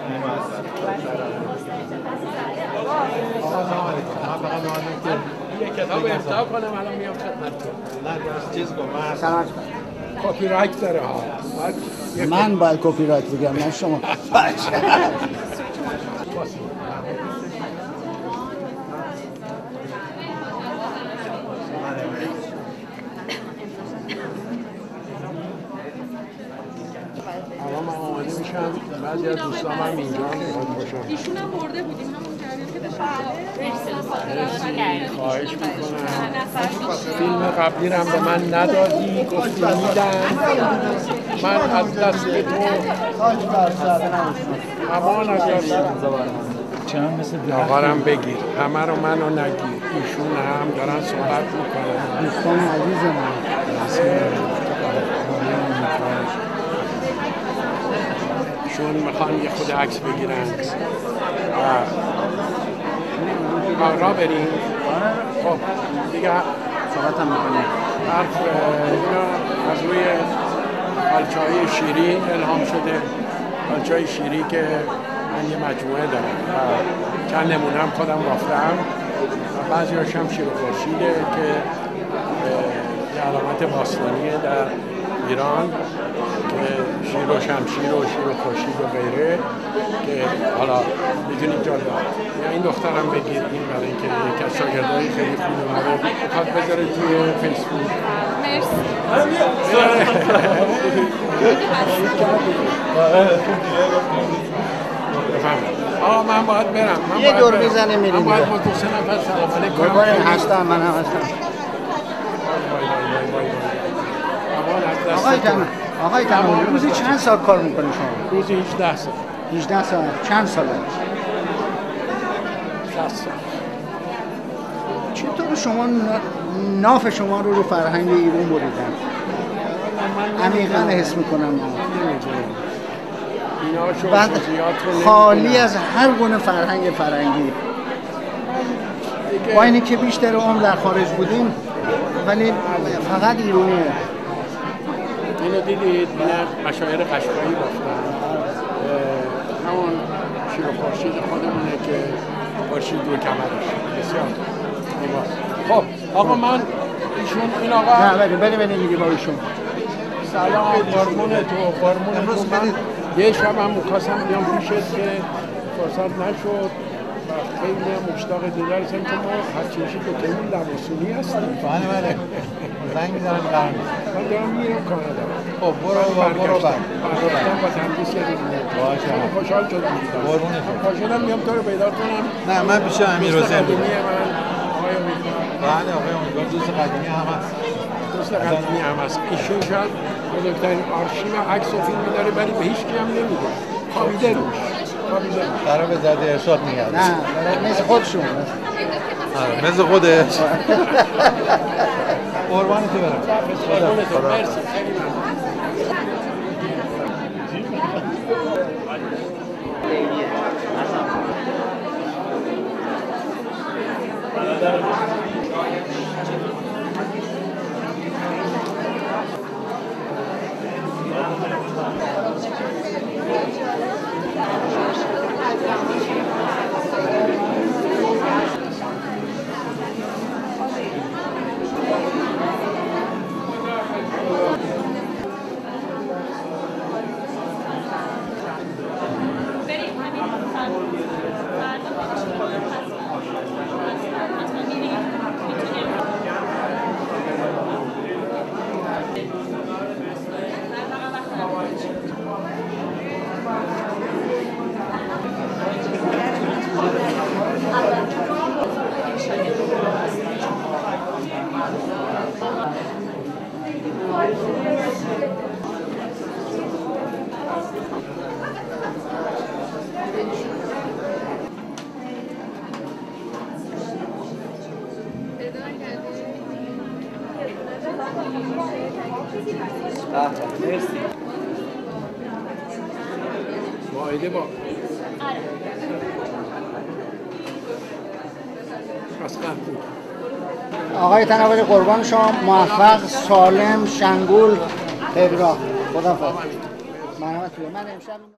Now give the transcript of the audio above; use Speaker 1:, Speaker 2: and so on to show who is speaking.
Speaker 1: یه کتاب امضا کنم الان میام خدمتتون.
Speaker 2: نه چیز کن من
Speaker 3: سلام.
Speaker 1: کپی رایت داره ها.
Speaker 3: من باید کپی رایت بگم نه شما.
Speaker 1: الان من آماده میشم، بعضی از دوستان هم اینجا میخواد باشم.
Speaker 4: ایشون هم برده بودیم همون جریان که داشتم.
Speaker 1: خواهش میکنم. فیلم قبلی رو هم به من ندادی، گفتی میدن. من از دست تو امان از دست
Speaker 2: چند مثل
Speaker 1: آقارم بگیر، همه رو منو نگیر. ایشون هم دارن صحبت میکنن.
Speaker 3: دوستان عزیز من.
Speaker 1: ایشون میخوان یه خود عکس بگیرن. را بریم. خب دیگه
Speaker 3: صحبت هم میکنیم.
Speaker 1: حرف اینا از روی قالچه‌های شیری الهام شده. قالچه‌های شیری که من یه مجموعه دارم و چند نمونه هم خودم بافتم و بعضی هاشم شیر و خورشیده که یه علامت باستانیه در ایران که شیر و شمشیر و شیر و خورشید و غیره که حالا میتونید جا داد. یا این دخترم بگیر این برای اینکه یکی از شاگردهای خیلی خوب اومده میخواد بذاره توی فیسبوک.
Speaker 4: مرسی.
Speaker 1: آه من باید برم.
Speaker 3: یه دور میزنه میریم.
Speaker 1: من باید با دو سه نفر سلام علیکم کنم.
Speaker 3: قربان هستم من هم هستم. آقای تمام روزی چند ساعت کار میکنی شما؟
Speaker 1: روزی 18 ساعت.
Speaker 3: 18 ساعت. چند ساله؟
Speaker 1: 60 ساعت.
Speaker 3: چطور شما ناف شما رو فرهنگ ایران بریدن؟ عمیقاً حس میکنم. بعد خالی از هر گونه فرهنگی با اینه که بیشتر عمر در خارج بودیم ولی فقط ایرانیه.
Speaker 1: اینو دیدید؟ این مشاعر قشقایی بافتن. همون شیر و خورشید خودمونه که خورشید روی کمرش بسیار خب آقا من ایشون این آقا
Speaker 3: نه بله میگی با ایشون
Speaker 1: سلام قربون تو من یه شب هم مخواستم بیام پیشت که فرصت نشد و خیلی مشتاق دیدارتم که ما هرچیشی که تیمون لباسونی هستیم.
Speaker 2: بله زنگ میزنم قرار نیست.
Speaker 1: من دارم میرم کانادا.
Speaker 2: خب برو
Speaker 1: برگشتم با تندیس یه دیدیم.
Speaker 2: باشه.
Speaker 1: خوشحال شدم.
Speaker 2: قربونت.
Speaker 1: خوشحالم میام تو رو پیدا کنم.
Speaker 2: نه من پیش امیر حسین بودم. بله آقای امیدوار دوست قدیمی هم هست.
Speaker 1: دوست قدیمی هم هست. ایشون شاید بزرگترین آرشیو عکس و فیلمی داره ولی به هیچ کی هم نمیده. خوابیده روش.
Speaker 2: قرار به زده ارشاد میگرد.
Speaker 3: نه مثل خودشون.
Speaker 2: مثل خودش. قربان تو برم.
Speaker 1: مرسی خیلی ممنون.
Speaker 5: مرسی.
Speaker 1: مائده با
Speaker 3: آقای تناولی قربان شما موفق سالم شنگول تبرا خدافظ. من امشب